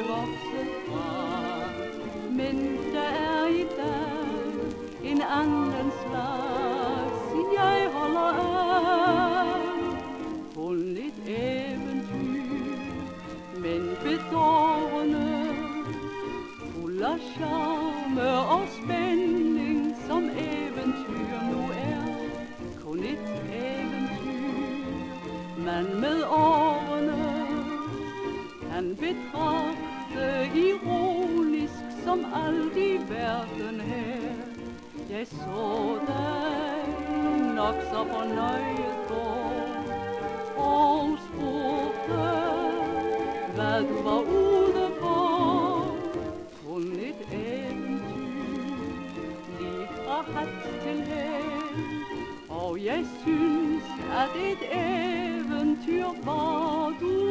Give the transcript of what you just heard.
vokset fra. Men der er i dag en anden slags, jeg holder af. Kun et eventyr, men bedårende, fuld af charme og spænding, som eventyr nu er. Kun et eventyr, man med årene kan betragte ironisk, som alt i verden her. Jeg så dig nok så fornøjet går og spurgte, hvad du var ude på. Kun et eventyr, lige fra hat til hæl, og jeg synes, at et eventyr var du